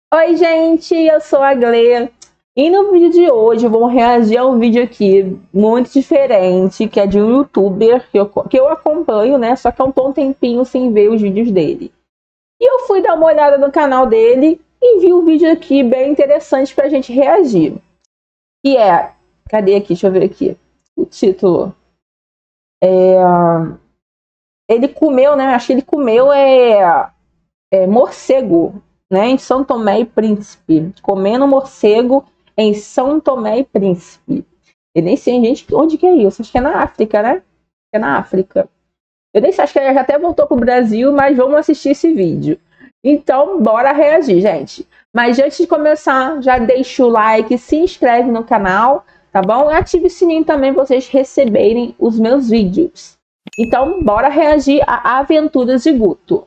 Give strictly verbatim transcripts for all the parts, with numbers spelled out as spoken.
Oi gente, eu sou a Glê e no vídeo de hoje eu vou reagir a um vídeo aqui muito diferente, que é de um youtuber que eu, que eu acompanho, né? Só que eu tô um tempinho sem ver os vídeos dele. E eu fui dar uma olhada no canal dele e vi um vídeo aqui bem interessante pra gente reagir. Que é... Cadê aqui? Deixa eu ver aqui. O título. É... Ele comeu, né? Acho que ele comeu é... é morcego, né, em São Tomé e Príncipe, comendo morcego em São Tomé e Príncipe. Eu nem sei, gente, onde que é isso? Acho que é na África, né? É na África. Eu nem sei, acho que ele já até voltou pro Brasil, mas vamos assistir esse vídeo. Então, bora reagir, gente. Mas antes de começar, já deixa o like, se inscreve no canal, tá bom? E ative o sininho também para vocês receberem os meus vídeos. Então, bora reagir a Aventuras de Guto.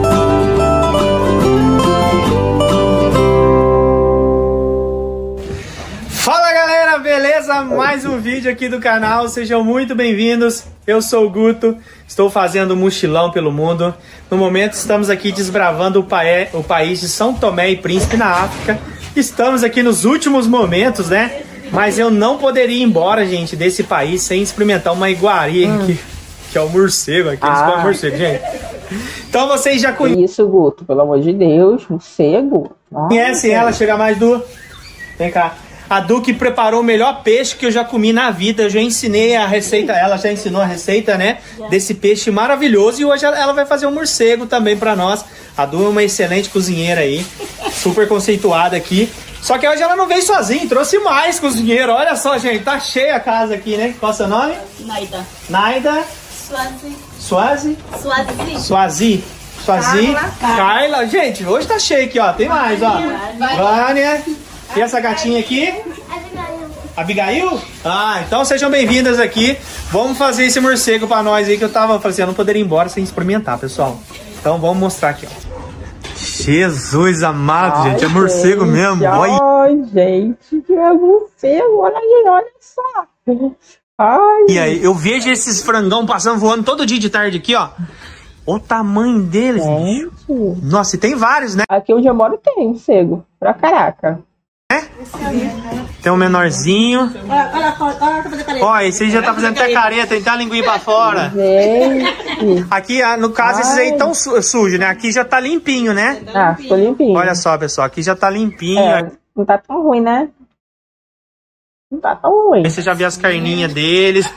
Fala galera, beleza? Mais um vídeo aqui do canal, sejam muito bem-vindos. Eu sou o Guto, estou fazendo um mochilão pelo mundo. No momento estamos aqui desbravando o, pa o país de São Tomé e Príncipe na África. Estamos aqui nos últimos momentos, né? Mas eu não poderia ir embora, gente, desse país sem experimentar uma iguaria hum. que, que é o morcego aqui. Eles comem morcego, gente. Então vocês já conhecem. Isso, Guto, pelo amor de Deus, morcego. Conhecem ela? Chega mais, Du. Vem cá. A Du que preparou o melhor peixe que eu já comi na vida. Eu já ensinei a receita, ela já ensinou a receita, né? Desse peixe maravilhoso. E hoje ela vai fazer um morcego também pra nós. A Du é uma excelente cozinheira aí, super conceituada aqui. Só que hoje ela não veio sozinha, trouxe mais cozinheiro. Olha só, gente, tá cheia a casa aqui, né? Qual é o seu nome? Naida. Naida. Suazi. Suazi? Suazi. Suazi. Suazi. Carla. Carla. Gente, hoje tá cheio aqui, ó. Tem mais, ó. Vânia. E essa gatinha aqui? Abigail. Abigail? Ah, então sejam bem-vindas aqui. Vamos fazer esse morcego pra nós aí, que eu tava falando assim, eu não poderia ir embora sem experimentar, pessoal. Então vamos mostrar aqui, ó. Jesus amado, ai, gente, é morcego gente, mesmo. Olha. Ai, gente, que é morcego. Olha aí, olha só. Ai. E aí, eu vejo esses frangão passando voando todo dia de tarde aqui, ó. O tamanho deles, gente. Nossa, e tem vários, né? Aqui onde eu moro tem morcego, pra caraca. É? Tem um menorzinho. Ó, esse aí já tá fazendo até careta, tem até a linguinha pra fora. Gente. Aqui, no caso, ai, esses aí tão su sujos, né? Aqui já tá limpinho, né? Ah, ficou limpinho. Olha só, pessoal, aqui já tá limpinho. É, não tá tão ruim, né? Não tá tão ruim. Aí você já viu as carninhas deles.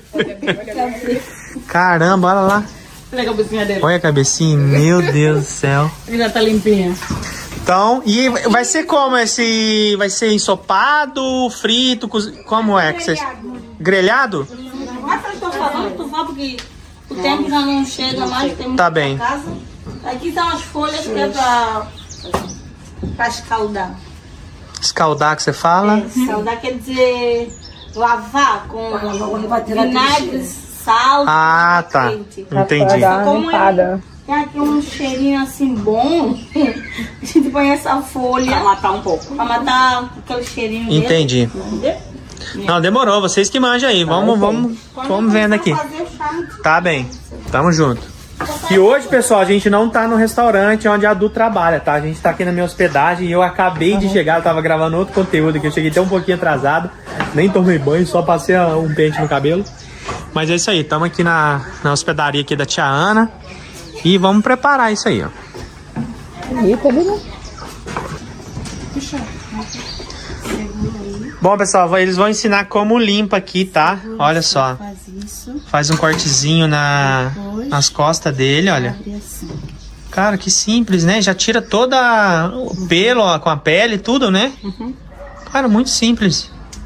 Caramba, olha lá. Olha a cabecinha dele. Olha a cabecinha, meu Deus do céu. Ele já tá limpinha. Então, e vai ser como esse... Vai ser ensopado, frito, coz... como é? Que vocês... Grelhado? Estou falando, tu fala porque o tempo já não chega mais, tem tá bem. Casa. Aqui estão as folhas que é pra, pra escaldar. Escaldar que você fala? É, escaldar quer dizer lavar com vinagre, sal. Ah, tá. Quente. Entendi. Como é, tem aqui um cheirinho assim bom, a gente põe essa folha pra matar um pouco. Pra matar aquele cheirinho dele. Entendi. Não, demorou. Vocês que manjam aí. Vamos, vamos, vamos vendo aqui. Tá bem. Tamo junto. E hoje, pessoal, a gente não tá no restaurante onde a Du trabalha, tá? A gente tá aqui na minha hospedagem e eu acabei de chegar. Eu tava gravando outro conteúdo aqui. Eu cheguei até um pouquinho atrasado. Nem tomei banho, só passei um pente no cabelo. Mas é isso aí. Tamo aqui na, na hospedaria aqui da tia Ana. E vamos preparar isso aí, ó. Bom, pessoal, eles vão ensinar como limpa aqui, tá? Olha só. Faz um cortezinho na, nas costas dele, olha. Cara, que simples, né? Já tira toda o pelo ó, com a pele, tudo, né? Cara, muito simples.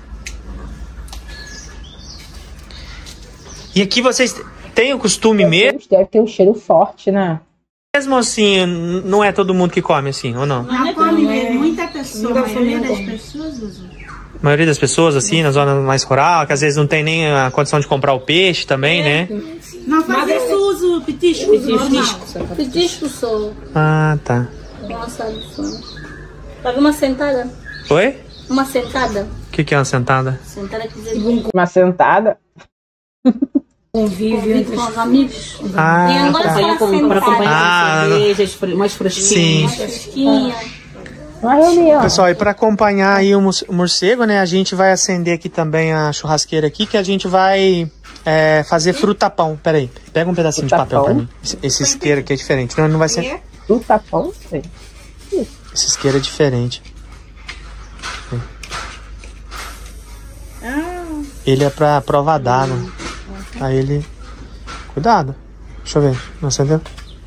E aqui vocês... Tem o costume mesmo? Deve ter um cheiro forte, né? Mesmo assim, não é todo mundo que come assim, ou não? Não come mesmo. Muita pessoa, a maioria das pessoas... A maioria das pessoas, assim, na zona mais rural, que às vezes não tem nem a condição de comprar o peixe também, é. né? Não, mas eu uso petisco. Petisco. Petisco só. Ah, tá. Nossa, vai ver uma sentada? Oi? Uma sentada. O que, que é uma sentada? Sentada quer dizer... Uma sentada? Convívio entre os amigos. Ah, e agora tá. para acompanhar ah, cervejas, mais fresquinhas. sim. Mais fresquinha. Uma reunião. Pessoal, e para acompanhar aí o morcego, né? A gente vai acender aqui também a churrasqueira aqui, que a gente vai é, fazer frutapão. Pera aí, pega um pedacinho fruta de papel para mim. Esse, esse isqueiro aqui é diferente. Não, não vai ser... Frutapão? Esse isqueiro é diferente. Ele é pra prova d'água. Aí ele... Cuidado. Deixa eu ver. Não acendeu?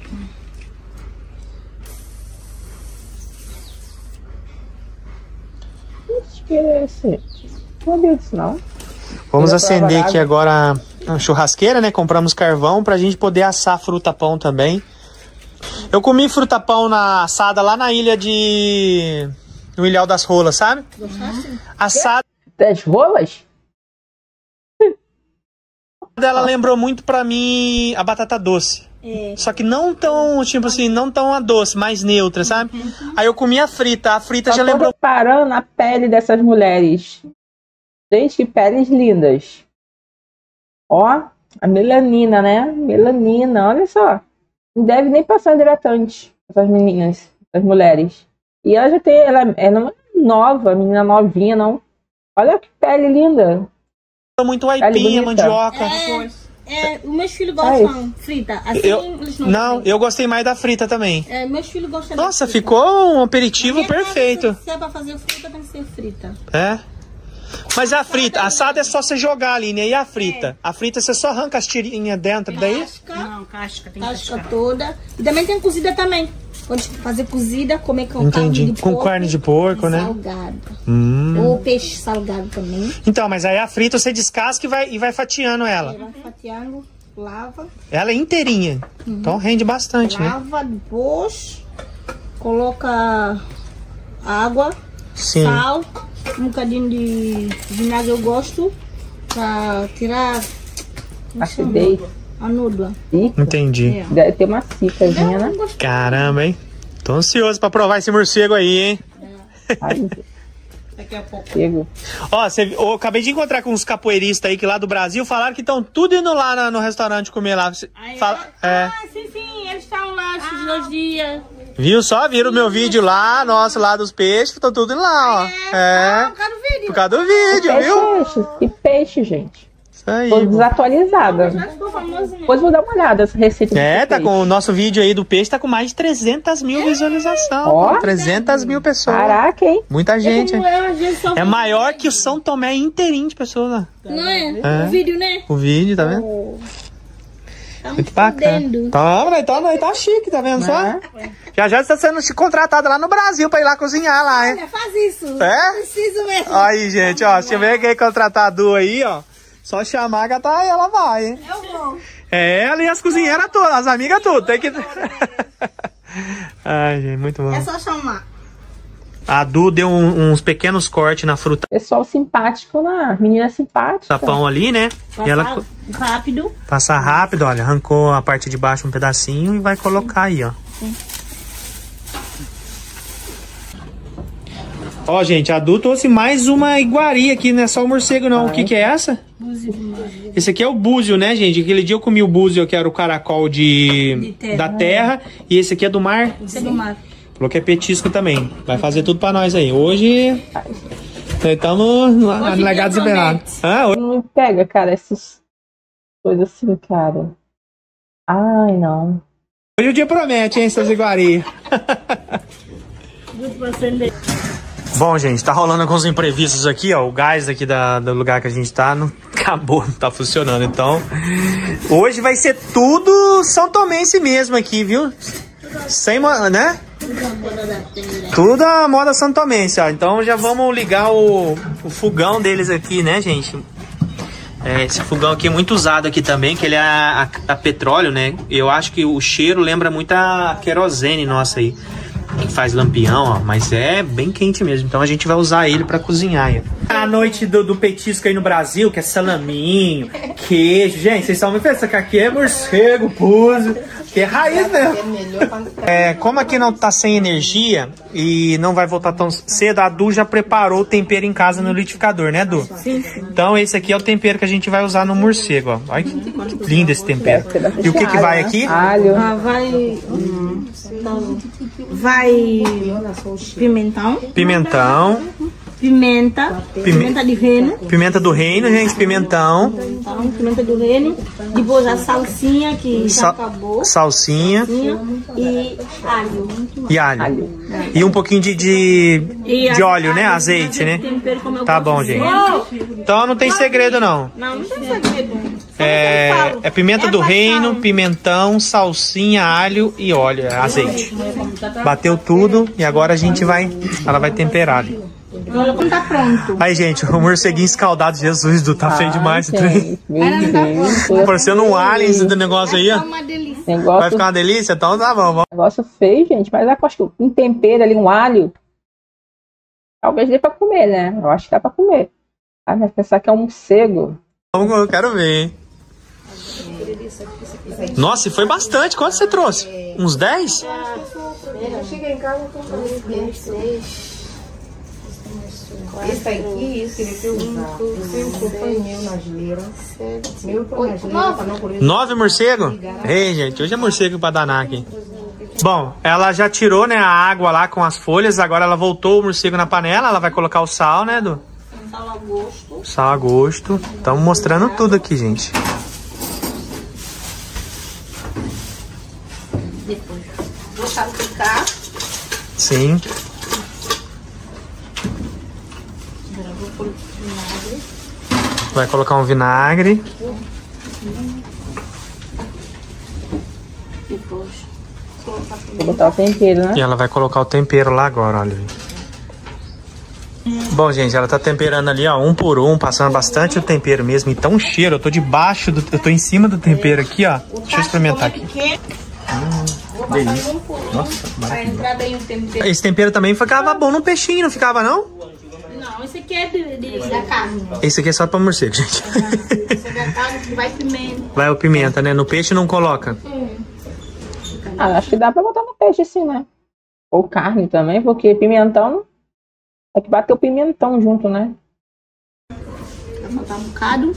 Que é esse? Não viu isso, não. Vamos acender aqui agora a churrasqueira, né? Compramos carvão pra gente poder assar frutapão também. Eu comi frutapão na assada lá na ilha de... no Ilhéu das Rolas, sabe? Gostaste? Assada... Das rolas? Ela lembrou muito pra mim a batata doce. É. Só que não tão, tipo assim, não tão a doce, mais neutra, sabe? Uhum. Aí eu comi a frita, a frita já lembrou... Parando a pele dessas mulheres. Gente, que peles lindas. Ó, a melanina, né? Melanina, olha só. Não deve nem passar hidratante, essas meninas, essas mulheres. E ela já tem, ela é nova, menina novinha, não. Olha que pele linda. Muito aipinha, mandioca. É. É, os meus filhos gostam é frita. Assim, eu, eles não não, comem. Eu gostei mais da frita também. É, meus filhos gostam Nossa, da frita. Ficou um aperitivo perfeito. Se é pra fazer frita, tem que ser frita. É? Mas a frita, assada é só você jogar ali, né? E a frita? É. A frita você só arranca as tirinhas dentro daí? Casca. Não, casca. Tem casca cascar. Toda. E também tem cozida também. Pode fazer cozida, comer com Entendi. carne de com porco. carne de porco, né? Salgado. Hum. Ou peixe salgado também. Então, mas aí a frita você descasca e vai, e vai fatiando ela. É, vai fatiando. Lava. Ela é inteirinha. Uhum. Então rende bastante, Lava, né? Lava, depois coloca água, Sim. sal, um bocadinho de vinagre eu gosto pra tirar acidez. A núdula. Entendi. É. Deve ter uma cicazinha, né? Caramba, hein? Tô ansioso pra provar esse morcego aí, hein? É. Ai, daqui a pouco. Chego. Ó, cê, eu acabei de encontrar com uns capoeiristas aí que lá do Brasil falaram que estão tudo indo lá na, no restaurante comer lá. Ah, é? Fala, é. Ah, sim, sim, eles estão lá esses dois dias. Viu só? Viram o meu vídeo lá, nosso lá dos peixes, estão tudo indo lá, ó. É, é. Ah, por causa do vídeo. Por causa do vídeo, que viu? Peixe, que peixe, gente. Isso aí. Tô desatualizada. Depois vou dar uma olhada nessa receita. É, tá com o nosso vídeo aí do peixe, tá com mais de trezentas mil visualizações. Ó, trezentas mil pessoas. Caraca, hein? Muita gente. É, é maior que o São Tomé inteirinho de pessoas lá. Não é? é? O vídeo, né? O vídeo, tá vendo? Oh. Tá muito bacana. Tá, tá, tá chique, tá vendo só? É. Já já está sendo contratada lá no Brasil pra ir lá cozinhar lá, hein? Olha, faz isso. É? Preciso mesmo. Aí, gente, ó, se tiver quem contratar a Du aí, ó, só chamar que tá, ela vai, hein? Eu vou. É, ela e as cozinheiras todas, as amigas tudo, tem que... Ai, gente, muito bom. É só chamar. A Du deu um, uns pequenos cortes na fruta. Pessoal simpático lá, menina simpática. Pão ali, né? Passar e ela rápido. Passar rápido, olha, arrancou a parte de baixo um pedacinho e vai colocar aí, ó. Sim. Ó, gente, a Du trouxe mais uma iguaria aqui, não é só o morcego não. Ai. O que que é essa? Búzio. Esse aqui é o búzio, né, gente? Aquele dia eu comi o búzio, que era o caracol de, de terra, da terra. E esse aqui é do mar? Esse é do mar. Falou que é petisco também. Vai fazer tudo pra nós aí. Hoje... Nós estamos no legado desesperado. Ah, hoje... Não me pega, cara, essas coisas assim, cara. Ai, não. Hoje o dia promete, hein, essas iguarias. Bom, gente, tá rolando alguns imprevistos aqui, ó. O gás aqui da, do lugar que a gente tá não acabou, não tá funcionando. Então, hoje vai ser tudo São Tomense mesmo aqui, viu? Sem, né? Tudo a moda São Tomense, ó. Então já vamos ligar o, o fogão deles aqui, né, gente? É, esse fogão aqui é muito usado aqui também, que ele é a, a, a petróleo, né? Eu acho que o cheiro lembra muito a querosene nossa aí, que faz lampião, ó, mas é bem quente mesmo. Então a gente vai usar ele pra cozinhar aí. A noite do, do petisco aí no Brasil, que é salaminho, queijo. Gente, vocês estão me pensando que aqui é morcego, puso, que é raiz mesmo. É, como aqui não tá sem energia e não vai voltar tão cedo, a Du já preparou o tempero em casa no liquidificador, né, Du? Sim, sim. Então esse aqui é o tempero que a gente vai usar no morcego, ó. Olha que lindo esse tempero. E o que que vai aqui? Alho. Ah, vai... Hum, vai pimentão. Pimentão. Pimenta. Pimenta de reino. Pimenta do reino, gente. Pimentão. Então, pimenta do reino. Depois a salsinha que já Sal acabou. Salsinha. E alho. E alho. alho. E um pouquinho de, de, de óleo, né? Azeite, né? Tá bom, gente. Então não tem segredo, não. Não, não tem segredo. É, é pimenta do reino, pimentão, salsinha, alho e óleo, azeite. Bateu tudo e agora a gente vai... Ela vai temperar ali. Agora tá pronto. Aí, gente, o morceguinho escaldado. Jesus, do tá feio demais esse trem. Parecendo um alien do negócio aí, ó. Negócio... Vai ficar uma delícia? Então tá bom. Vamos. Negócio feio, gente. Mas eu acho que um tempero ali, um alho, talvez dê pra comer, né? Eu acho que dá pra comer. Ah, mas pensar que é um morcego. Eu quero ver, hein? Nossa, e foi bastante. Quanto você trouxe? Uns dez? Eu cheguei em casa com uns três. Esse aqui, esse que eu usar. Cinco foi meu na geleira. Meu foi na geleira pra não correr. Nove morcego? Ei, gente, hoje é morcego pra danar aqui. Bom, ela já tirou, né, a água lá com as folhas. Agora ela voltou o morcego na panela. Ela vai colocar o sal, né, Edu? Sal a gosto. Sal a gosto. Estamos mostrando tudo aqui, gente. Depois vou salpicar. Sim. Vai colocar um vinagre. Depois Vou botar o tempero, né? E ela vai colocar o tempero lá agora, olha. Bom, gente, ela tá temperando ali, ó, um por um, passando bastante o tempero mesmo. E tá um cheiro, eu tô debaixo, do, eu tô em cima do tempero aqui, ó. Deixa eu experimentar aqui. Hum, delícia. Nossa, maravilhoso. Esse tempero também ficava bom no peixinho, não ficava, não? Não, esse aqui é de, de, da carne. Esse aqui é só pra morcego, gente. Esse é da carne, vai pimenta. Vai o pimenta, né? No peixe não coloca. Hum. Ah, acho que dá pra botar no peixe assim, né? Ou carne também, porque pimentão... É que bateu pimentão junto, né? Vai faltar um bocado.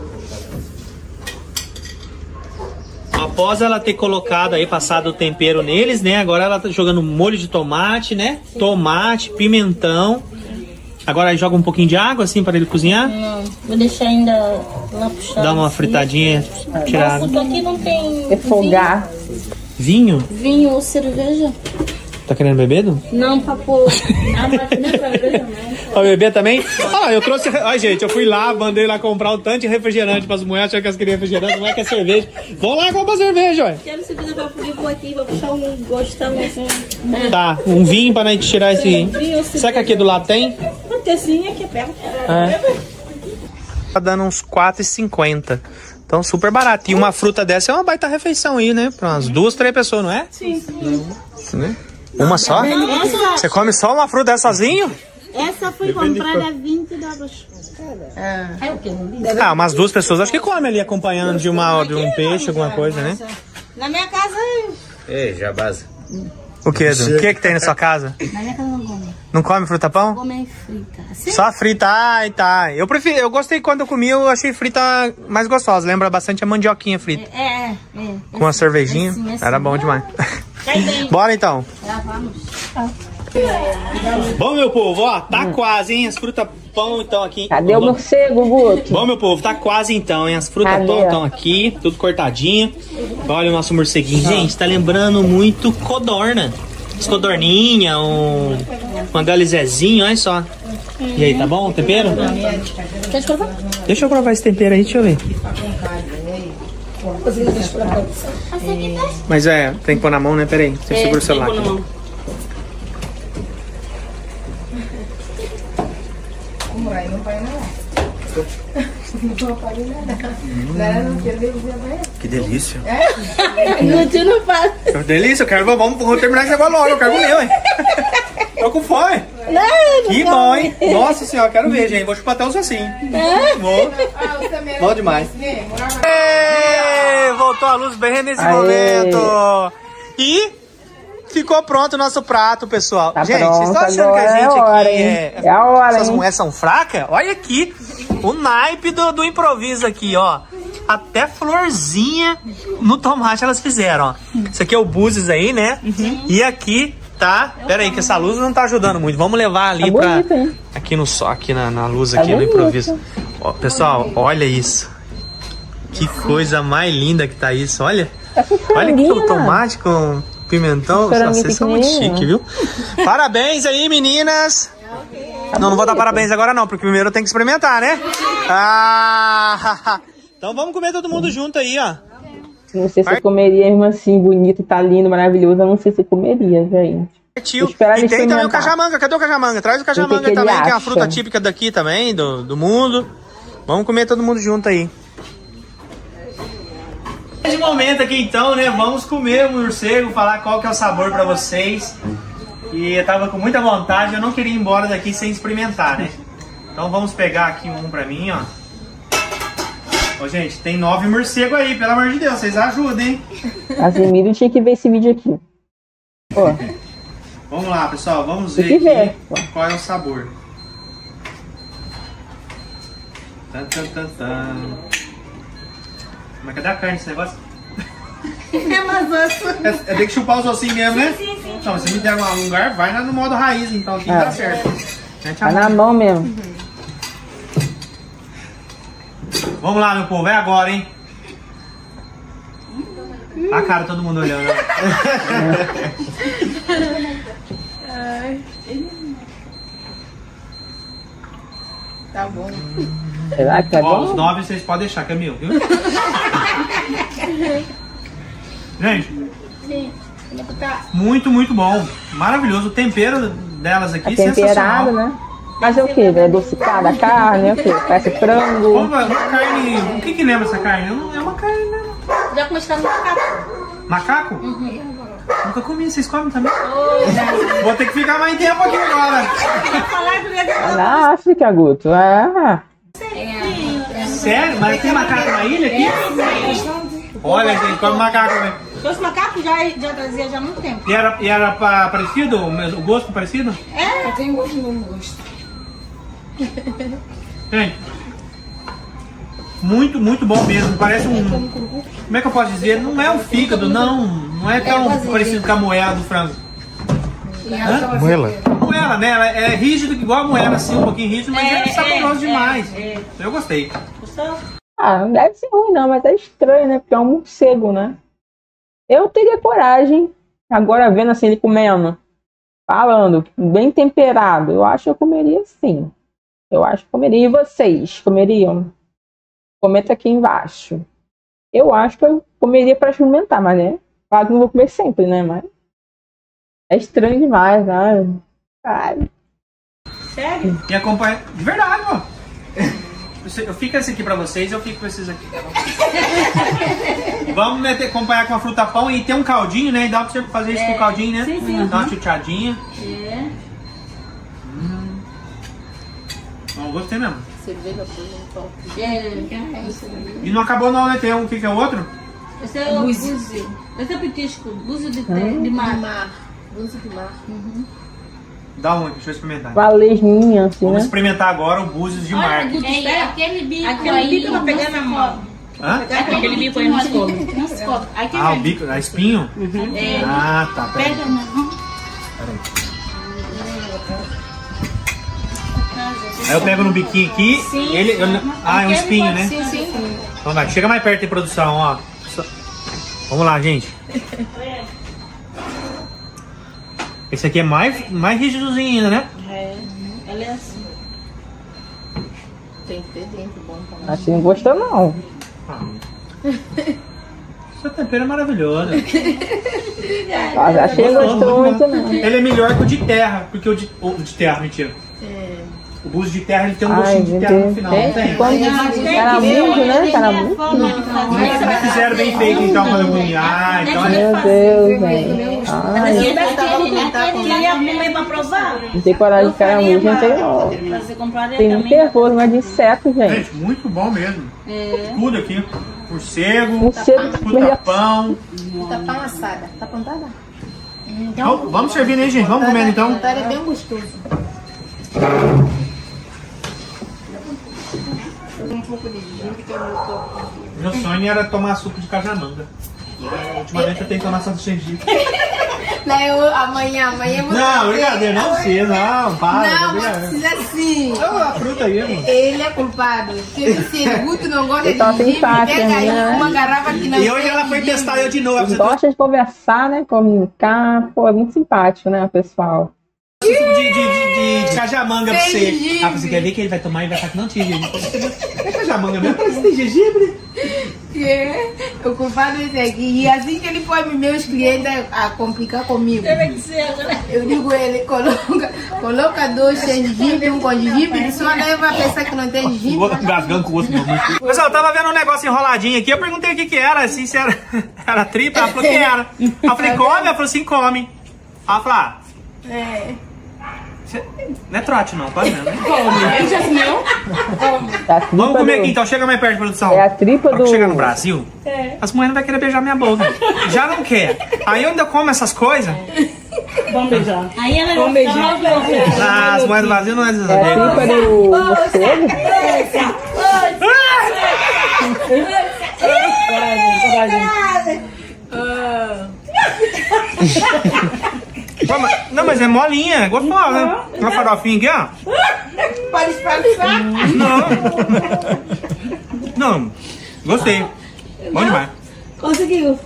Após ela ter colocado aí, passado o tempero neles, né? Agora ela tá jogando molho de tomate, né? Tomate, pimentão. Agora aí joga um pouquinho de água, assim, para ele cozinhar? Não, vou deixar ainda lá puxar. Dá uma fritadinha, tirar água. Nossa, aqui não tem... Refogar. Vinho? Vinho ou cerveja? Tá querendo beber, Du? Não, pra pôr. Não, mas não é pra beber também. Pra beber também? Ah, eu trouxe... Ai, gente, eu fui lá, mandei lá comprar um tanto de refrigerante pras mulheres, achando que elas queriam refrigerante, não é que é cerveja. Vão lá comprar cerveja, ué. Quero cerveja pra poder pôr aqui, pra puxar um gostão assim. Tá, um vinho pra gente tirar esse... Será que aqui do lado tem? Uma tecinha aqui é perto. É. Tá dando uns quatro reais e cinquenta. Então, super barato. E uma fruta dessa é uma baita refeição aí, né? Pra umas duas, três pessoas, não é? Sim, sim. Né? Uma só? Essa, Você come só uma fruta dessa sozinho? essa foi comprada a vinte dólares. É o quê? Ah, umas duas pessoas acho que come ali acompanhando de, uma, de um peixe, alguma coisa, né? Na minha casa... Ei, jabás. O que, Edu? O que que tem na sua casa? Na minha casa não come. Não come fruta pão? Come frita. Assim? Só frita, ai, tá. Eu prefiro, eu gostei quando eu comi, eu achei frita mais gostosa. Lembra bastante a mandioquinha frita. É, é. é. Com uma cervejinha. Assim, assim. Era bom demais. Cai bem. Bora então. Já vamos. Bom, meu povo, ó, tá quase, hein? As frutas pão então aqui. Cadê o morcego, Guto? Bom, meu povo, tá quase então, hein? As frutas Cadê? pão estão aqui, tudo cortadinho. Olha o nosso morceguinho. Gente, tá lembrando muito codorna. As codorninha, um, um agalizezinho, olha só. E aí, tá bom o tempero? Quer provar? Deixa eu provar esse tempero aí, deixa eu ver. Mas é, tem que pôr na mão, né? Pera aí, você segura o celular aqui. Que delícia. Não, não faz. Que delícia, eu quero, vamos, vamos terminar esse negócio logo, eu quero comer, ué. Tô com fome. Não, Que bom, hein? Nossa senhora, quero ver, gente. Vou chupar até os assim. Vou. Bom demais. Ê, voltou a luz bem nesse Aê. momento. E ficou pronto o nosso prato, pessoal. Tá gente, pronto, vocês estão achando que a agora gente é hora, aqui hein? é... É a hora, Essas hein? mulheres são fracas? Olha aqui o naipe do, do improviso aqui, ó. até florzinha no tomate elas fizeram, ó. Isso aqui é o búzios aí, né? Uhum. E aqui tá... Pera aí, que essa luz não tá ajudando muito. Vamos levar ali tá pra... Bonito, hein? Aqui no sol, aqui na, na luz, aqui tá no improviso. Ó, pessoal, olha isso. Que coisa mais linda que tá isso, olha. Tá olha que o tomate com pimentão. Vocês são muito chique, viu? Parabéns aí, meninas. Não, não vou dar parabéns agora não, porque primeiro eu tenho que experimentar, né? Ah, então vamos comer todo mundo junto aí, ó. Não sei se eu comeria mesmo assim, bonito, tá lindo, maravilhoso. Eu não sei se eu comeria, gente. Tio. E tem também o cajamanga. Cadê o cajamanga? Traz o cajamanga que também, que é uma fruta típica daqui também, do, do mundo. Vamos comer todo mundo junto aí. Nesse momento aqui então, né? Vamos comer o morcego, falar qual que é o sabor pra vocês. E eu tava com muita vontade, eu não queria ir embora daqui sem experimentar, né? Então vamos pegar aqui um pra mim, ó. Ô, gente, tem nove morcegos aí, pelo amor de Deus, vocês ajudem, hein? Casimiro tinha que ver esse vídeo aqui. Pô. Vamos lá, pessoal, vamos ver, ver aqui qual é o sabor. Tan, tan, tan, tan. Mas cadê a carne esse negócio? É, mas osso. É, é ter que chupar os ossinhos mesmo, né? Sim, sim, sim. Então, se me der um lugar, vai no modo raiz, então aqui é. Tá certo. Vai na mão mesmo. Uhum. Vamos lá, meu povo, é agora, hein? A cara, todo mundo olhando. Tá bom. Será que é Ó, bom? Os nove vocês podem deixar, que é meu, viu? Gente, sim. Muito, muito bom. Maravilhoso. O tempero delas aqui, é temperado, né? Mas é o que? É adocicada a carne? É o que? Parece frango? Uma, uma carne... O que que lembra essa carne? É uma carne, né? Já começaram no macaco. Macaco? Uhum. Nunca comi. Vocês comem também? Oh, vou ter que ficar mais tempo aqui agora. É na África, Guto. É. Sério? Mas tem macaco na ilha aqui? Olha, gente, come macaco, né? Os macacos já, já trazia já há muito tempo. E era, e era pa, parecido? O gosto parecido? É, tem gosto no gosto. Gente, muito, muito bom mesmo. Parece um... Como é que eu posso dizer? Não é um fígado, não. Não é tão é parecido com a moela do frango. Hã? Moela? Moela, né? Ela é rígido igual a moela, assim, um pouquinho rígido, mas é, é saboroso é, demais. É, é. Eu gostei. Gostou? Ah, não deve ser ruim não, mas é estranho, né? Porque é um morcego, né? Eu teria coragem, agora vendo assim ele comendo, falando, bem temperado, eu acho que eu comeria sim. Eu acho que comeria. E vocês, comeriam? Comenta aqui embaixo. Eu acho que eu comeria para experimentar, mas né? Claro que não vou comer sempre, né? Mas é estranho demais, né? Ai. Sério? E acompanha... De verdade, ó. Eu fico esse aqui pra vocês, eu fico com esses aqui. Vamos meter, acompanhar com a fruta pão e tem um caldinho, né? E dá pra você fazer isso é. Com o caldinho, né? Sim, sim. Dá uma chuteadinha. É. Hum. Bom, gostei mesmo. Cerveja pão. É. E não acabou não, né? Tem um, o que que é o outro? Esse é o búzio. Esse é petisco. Búzio de, hum. de mar. De mar. Búzio de mar. Uhum. Dá um, deixa eu experimentar. Valesminha, assim, Vamos né? experimentar agora o búzios de mar. É, aquele bico aquele aí. Aquele bico pra pegar na mão. Hã? Aquele bico aí não escove. Não escove. Ah, o bico, a espinho? Uhum. É. Ah, tá. Pera Pega na mão. Peraí. Aí eu pego no biquinho aqui. Sim. Ele, eu, ah, é um espinho, né? Sim, sim. Então vai, chega mais perto em produção, ó. Vamos lá, gente. Esse aqui é mais, mais rígidozinho ainda, né? É, ela é assim. Tem que ter dentro bom também. Acho que não gostou, não. Ah. Seu tempero é maravilhoso. Ah, achei que gostou muito, não. Ele é melhor que o de terra, porque o de, o de terra, mentira. É. O búzio de terra ele tem um Ai, gostinho de terra Deus. no final. Tem? Tem. Caramujo, né? Caramujo. Não fizeram bem feito então quando eu comi. Ah, então Meu Deus, velho. Ai, não tem coragem de caramujo, não tem não. Tem muito nervoso, mas de inseto, gente. Gente, muito bom mesmo. Tudo aqui. Morcego, Morcego, fruta-pão. Fruta-pão assada. Tá plantada? Então, vamos servir, né, gente? Vamos comer então. É bem gostoso. Um pouco de gengibre que é meu top. Meu sonho era tomar suco de cajamanga. Ultimamente eu tenho que tomar só de gengibre. Não, eu, amanhã, amanhã eu vou Não, fazer. brincadeira, não precisa, não, para. Não, mas precisa sim. Olha a fruta aí, mano. Ele é culpado. Se, se o Guto não gosta Ele tá de gengibre, simpático, pega aí né? uma garrafa que não E hoje tem ela foi gengibre. testar eu de novo. Você Gosta de conversar, né? Comunicar. Pô, é muito simpático, né, pessoal? suco de, de, de, de cajamanga pra Tem você. gengibre. Ah, você quer ver que ele vai tomar e vai falar que não tinha gengibre. É cajamanga mesmo? Parece que tem gengibre. É, o culpado é esse aqui. E assim que ele põe meus clientes a complicar comigo. Eu digo ele, coloca, coloca dois sem gengibre, um com gengibre, só leva a pessoa que não tem gengibre. Gasgando com o osso do meu. Pessoal, eu tava vendo um negócio enroladinho aqui, eu perguntei o que que era, assim, se era, era tripa, ela falou que era. Eu falei, come? Ela falou assim, come. Ela falou, ah, É. cê- não é trote não, pode mesmo. Né? É a tripa Vamos comer do- aqui então, chega mais perto, produção. É a tripa Quando do... chegar no Brasil, as mulheres não vão querer beijar minha boca. Já não quer. Aí eu ainda como essas coisas. Vamos beijar. Aí ela vai beijar. Ah, as mulheres do Brasil não é essas É a tripa do morcego? Pô, mas- Não, mas é molinha, é gostosa, né? Uma farofinha aqui, ó. Pode espantar. Não. Não, gostei. Bom demais. Conseguiu.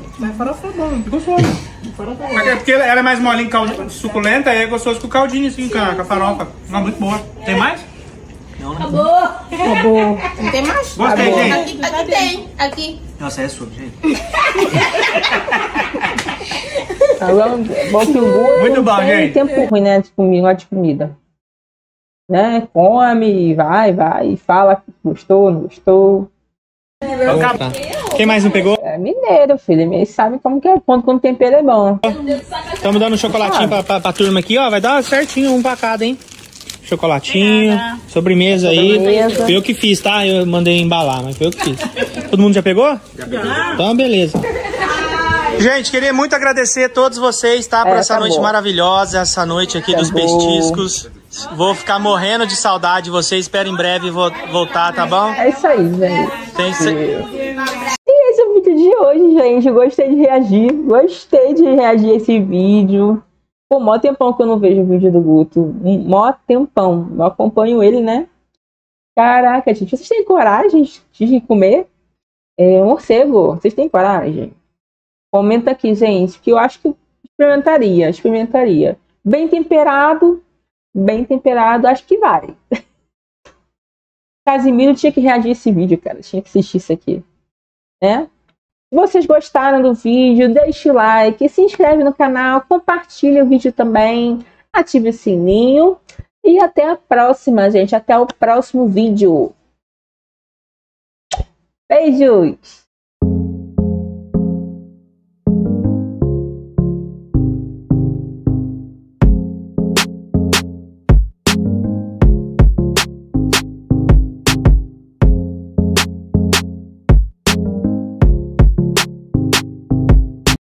É porque ela é mais molinha, caldo- suculenta, aí é gostoso com o caldinho, assim, com a, com a farofa. Não, muito boa. Tem mais? Não, né? Acabou. Não tem mais? Gostei, gente. Aqui, aqui tem. Aqui. Nossa, é sua, gente. Agora, bom que o Guto Muito bom, não tem gente. tempo ruim, né, de comida, de comida. Né? Come, vai, vai, fala que gostou, não gostou. Quem mais não pegou? É mineiro, filho, eles sabem como que é, quando com tempero é bom. Estamos dando um chocolatinho pra, pra, pra turma aqui, ó. Vai dar certinho um pra cada, hein? Chocolatinho, sobremesa aí. Sobremesa. Foi eu que fiz, tá? Eu mandei embalar, mas foi eu que fiz. Todo mundo já pegou? Já. Então, beleza. Gente, queria muito agradecer a todos vocês, tá? Por É, essa acabou. noite maravilhosa, essa noite aqui dos Acabou. petiscos. Vou ficar morrendo de saudade de vocês. Espero em breve vo- voltar, tá bom? É isso aí, gente. Tem se- E esse é o vídeo de hoje, gente. Gostei de reagir. Gostei de reagir a esse vídeo. Pô, mó tempão que eu não vejo o vídeo do Guto. Um Mó tempão. Eu acompanho ele, né? Caraca, gente. Vocês têm coragem de comer é, morcego? Vocês têm coragem? Comenta aqui, gente. Que eu acho que experimentaria. Experimentaria. Bem temperado. Bem temperado. Acho que vai. Casimiro tinha que reagir a esse vídeo, cara. Tinha que assistir isso aqui. Né? Se vocês gostaram do vídeo, deixe o like, se inscreve no canal, compartilha o vídeo também, ative o sininho e até a próxima, gente. Até o próximo vídeo. Beijos!